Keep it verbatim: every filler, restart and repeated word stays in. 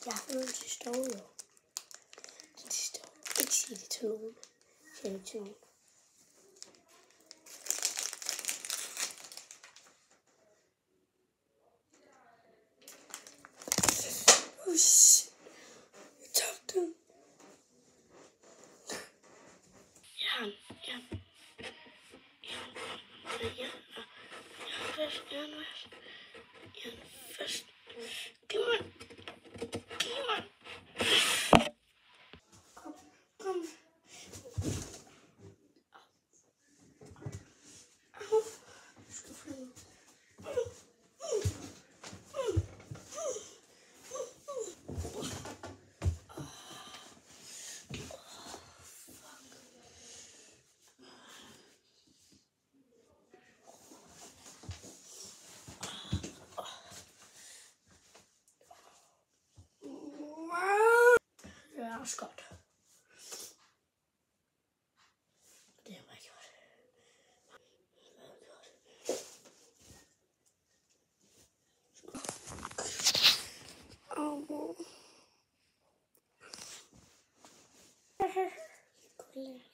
Jeg har noget til stove, jo. Det til stove. Ikke sige det til nogen. Sige det til nogen. Oh shit. Jeg tabte den. Jeg har den. Jeg har den. Jeg har den. Jeg har den først. Jeg har den først. Jeg har den først. Giv mig. Giv mig. Kom. Kom. Au. Du skal flyve. Det er også godt. Det har jeg gjort. Det har jeg gjort. Au.